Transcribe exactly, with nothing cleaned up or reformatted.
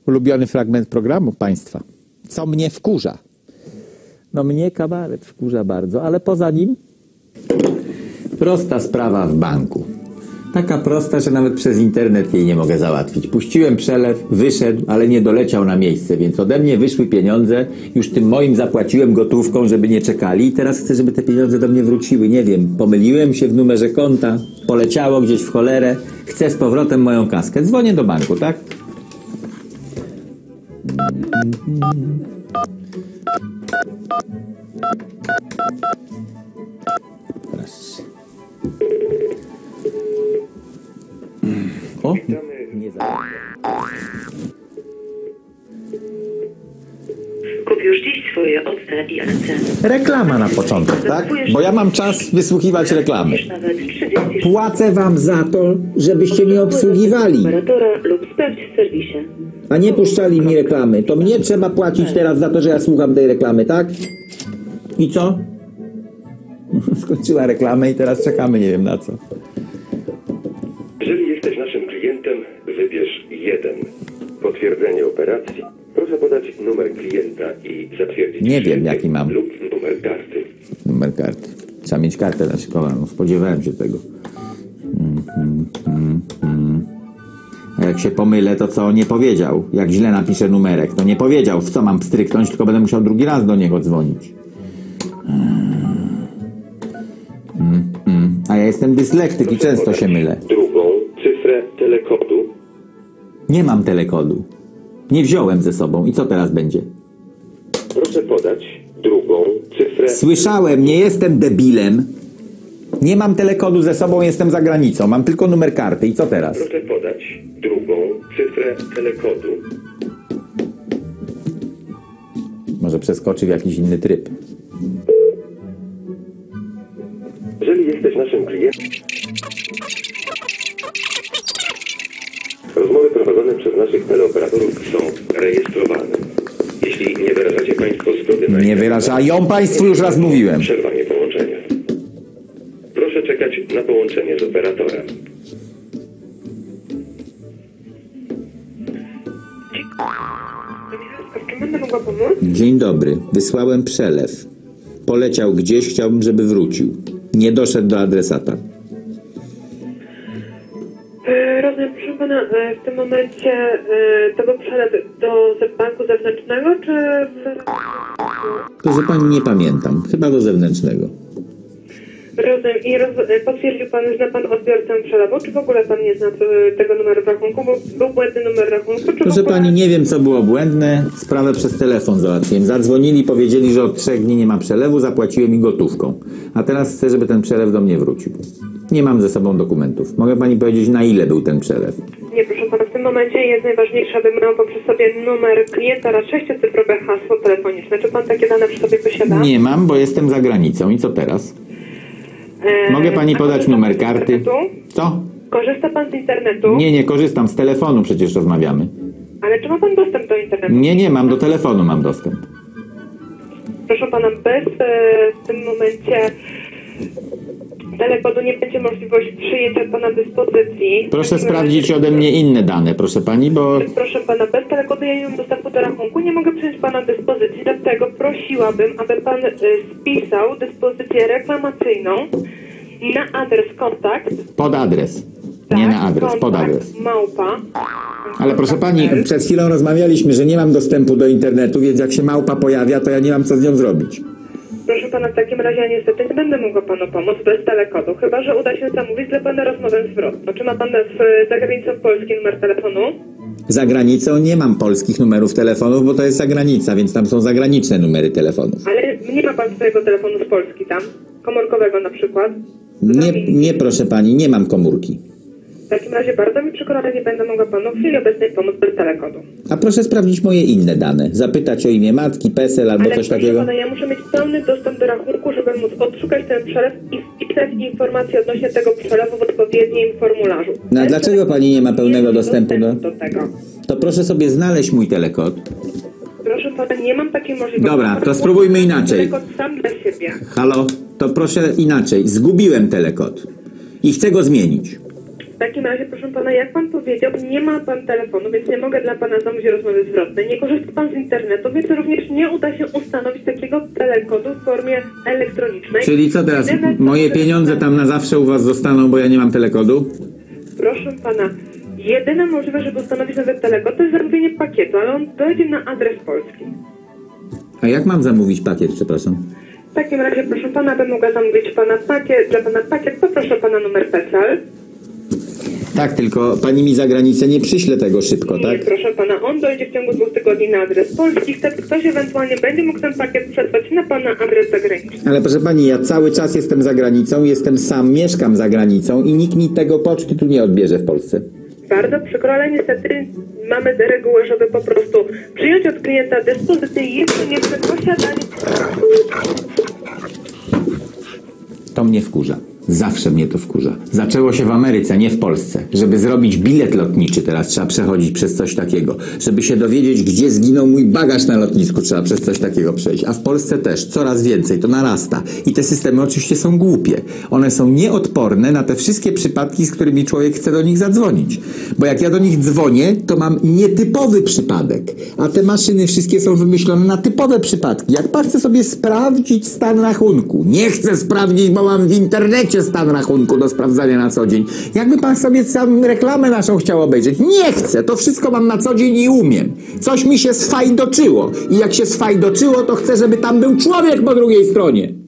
Ulubiony fragment programu państwa. Co mnie wkurza? No mnie kabaret wkurza bardzo, ale poza nim prosta sprawa w banku. Taka prosta, że nawet przez internet jej nie mogę załatwić. Puściłem przelew, wyszedł, ale nie doleciał na miejsce, więc ode mnie wyszły pieniądze. Już tym moim zapłaciłem gotówką, żeby nie czekali i teraz chcę, żeby te pieniądze do mnie wróciły. Nie wiem, pomyliłem się w numerze konta, poleciało gdzieś w cholerę. Chcę z powrotem moją kaskę. Dzwonię do banku, tak? Proszę. O, nie za... Kup już dziś swoje O C i N C. Reklama na początek, tak? Bo ja mam czas wysłuchiwać reklamy. Płacę wam za to, żebyście mnie obsługiwali, Operatora lub sprawdź w serwisie. a nie puszczali mi reklamy. To mnie trzeba płacić teraz za to, że ja słucham tej reklamy, tak? I co? Skończyła reklamę i teraz czekamy, nie wiem na co. Jeżeli jesteś naszym klientem, wybierz jeden. Potwierdzenie operacji. Proszę podać numer klienta i zatwierdzić. Nie wiem, jaki mam. Lub numer karty. Numer karty. Trzeba mieć kartę naszykowaną. Spodziewałem się tego. Mm, mm, mm, mm. A jak się pomylę, to co? Nie powiedział. Jak źle napiszę numerek, to nie powiedział, w co mam pstryknąć, tylko będę musiał drugi raz do niego dzwonić. Mm, mm. A ja jestem dyslektyk i często się mylę. Drugą cyfrę telekodu. Nie mam telekodu. Nie wziąłem ze sobą. I co teraz będzie? Proszę podać drugą cyfrę. Słyszałem, nie jestem debilem. Nie mam telekodu ze sobą, jestem za granicą. Mam tylko numer karty. I co teraz? Proszę podać drugą cyfrę telekodu. Może przeskoczy w jakiś inny tryb. Jeżeli jesteś naszym klientem... Rozmowy prowadzone przez naszych teleoperatorów są rejestrowane. Jeśli nie wyrażacie Państwo zgody na... Nie wyrażają Państwu, już raz mówiłem. Przerwanie połączenia. Proszę czekać na połączenie z operatorem. Czy będę mogła pomóc? Dzień dobry. Wysłałem przelew. Poleciał gdzieś, chciałbym, żeby wrócił. Nie doszedł do adresata. E, Rozumiem, proszę pana, e, w tym momencie e, to był przelew do ze- banku zewnętrznego, czy w... Proszę pani, nie pamiętam. Chyba do zewnętrznego. Rozumiem. I roz, e, potwierdził pan, zna pan odbiorcę przelewu, czy w ogóle pan nie zna e, tego numeru rachunku, bo był błędny numer rachunku, czy Proszę w ogóle... pani, nie wiem, co było błędne. Sprawę przez telefon załatwiłem. Zadzwonili, powiedzieli, że od trzech dni nie ma przelewu, zapłaciłem mi gotówką. A teraz chcę, żeby ten przelew do mnie wrócił. Nie mam ze sobą dokumentów. Mogę pani powiedzieć, na ile był ten przelew? Nie, proszę pana, w tym momencie jest najważniejsze, aby miał pan przy sobie numer klienta oraz sześciocyfrowe hasło telefoniczne. Czy pan takie dane przy sobie posiada? Nie mam, bo jestem za granicą. I co teraz? E, Mogę pani a podać korzysta numer pan z karty? internetu? Co? Korzysta pan z internetu? Nie, nie korzystam. Z telefonu przecież rozmawiamy. Ale czy ma pan dostęp do internetu? Nie, nie mam. Do telefonu mam dostęp. Proszę pana, bez e, w tym momencie telekodu nie będzie możliwości przyjęcia pana dyspozycji. Proszę W takim sprawdzić razie- ode mnie inne dane, proszę pani, bo... Proszę pana, bez telekodu ja nie mam dostępu do rachunku, nie mogę przyjąć pana dyspozycji, dlatego prosiłabym, aby pan y, spisał dyspozycję reklamacyjną na adres kontakt. Pod adres. Nie tak, na adres, pod kontakt, adres. Małpa. Ale proszę pani, przed chwilą rozmawialiśmy, że nie mam dostępu do internetu, więc jak się małpa pojawia, to ja nie mam co z nią zrobić. Proszę pana, w takim razie ja niestety nie będę mogła panu pomóc bez telekodu, chyba że uda się zamówić dla pana rozmowę zwrotną. Czy ma pan w, za granicą polski numer telefonu? Za granicą nie mam polskich numerów telefonów, bo to jest zagranica, więc tam są zagraniczne numery telefonów. Ale nie ma pan swojego telefonu z Polski tam? Komórkowego na przykład? Nie, nie proszę pani, nie mam komórki. W takim razie bardzo mi przykro, ale nie będę mogła panu w chwili obecnej pomóc bez telekodu. A proszę sprawdzić moje inne dane. Zapytać o imię matki, PESEL albo Ale coś proszę takiego. pana, ja muszę mieć pełny dostęp do rachunku, żeby móc odszukać ten przelew i wpisać informacje odnośnie tego przelewu w odpowiednim formularzu. No a Ale dlaczego pani nie ma pełnego mam dostępu do... do tego? To proszę sobie znaleźć mój telekod. Proszę pana, nie mam takiej możliwości. Dobra, to spróbujmy inaczej. Telekod sam dla siebie. Halo? To proszę inaczej. Zgubiłem telekod. I chcę go zmienić. W takim razie, proszę pana, jak pan powiedział, nie ma pan telefonu, więc nie mogę dla pana zamówić rozmowy zwrotnej. Nie korzysta pan z internetu, więc również nie uda się ustanowić takiego telekodu w formie elektronicznej. Czyli co teraz? Jedyne, Moje co- pieniądze tam na zawsze u was zostaną, bo ja nie mam telekodu? Proszę pana, jedyna możliwość, żeby ustanowić nowy telekod, to jest zamówienie pakietu, ale on dojdzie na adres polski. A jak mam zamówić pakiet, przepraszam? W takim razie, proszę pana, abym mogła zamówić pana pakiet, dla pana pakiet, poproszę pana numer P E S E L. Tak, tylko pani mi za granicę nie przyśle tego szybko, Nie, tak? proszę pana, on dojdzie w ciągu dwóch tygodni na adres polski, wtedy ktoś ewentualnie będzie mógł ten pakiet przesłać na pana adres zagraniczny. Ale proszę pani, ja cały czas jestem za granicą, jestem sam, mieszkam za granicą i nikt mi tego poczty tu nie odbierze w Polsce. Bardzo przykro, ale niestety mamy regułę, żeby po prostu przyjąć od klienta dyspozycję i jeszcze nie przed posiadaniem. To mnie wkurza. Zawsze mnie to wkurza. Zaczęło się w Ameryce, nie w Polsce. Żeby zrobić bilet lotniczy, teraz trzeba przechodzić przez coś takiego. Żeby się dowiedzieć, gdzie zginął mój bagaż na lotnisku, trzeba przez coś takiego przejść. A w Polsce też coraz więcej, to narasta. I te systemy oczywiście są głupie. One są nieodporne na te wszystkie przypadki, z którymi człowiek chce do nich zadzwonić. Bo jak ja do nich dzwonię, to mam nietypowy przypadek. A te maszyny wszystkie są wymyślone na typowe przypadki. Jak pan chce sobie sprawdzić stan rachunku, nie chcę sprawdzić, bo mam w internecie stan rachunku do sprawdzania na co dzień. Jakby pan sobie sam reklamę naszą chciał obejrzeć. Nie chcę, to wszystko mam na co dzień i umiem. Coś mi się sfajdoczyło. I jak się sfajdoczyło, to chcę, żeby tam był człowiek po drugiej stronie.